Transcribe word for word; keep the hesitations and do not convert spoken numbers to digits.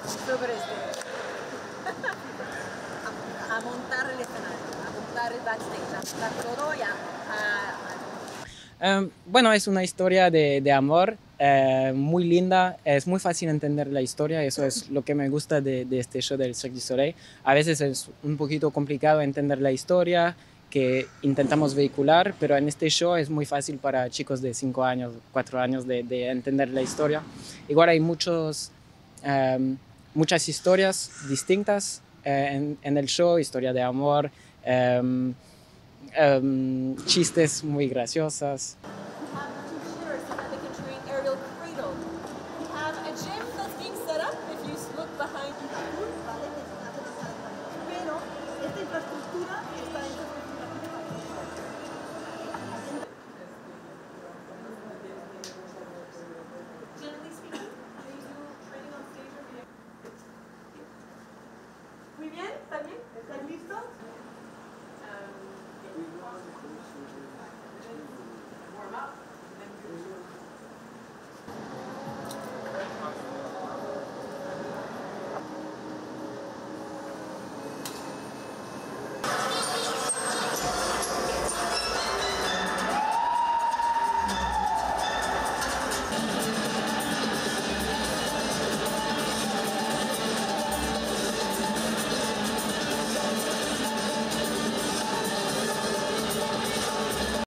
sobre este, a, a montar el escenario, a montar el backstage, a montar todo y a, a, Um, bueno, es una historia de, de amor eh, muy linda, es muy fácil entender la historia, eso es lo que me gusta de, de este show del Cirque du Soleil. A veces es un poquito complicado entender la historia que intentamos vehicular, pero en este show es muy fácil para chicos de cinco años, cuatro años de, de entender la historia. Igual hay muchos, um, muchas historias distintas eh, en, en el show, historia de amor, um, um, chistes muy graciosas.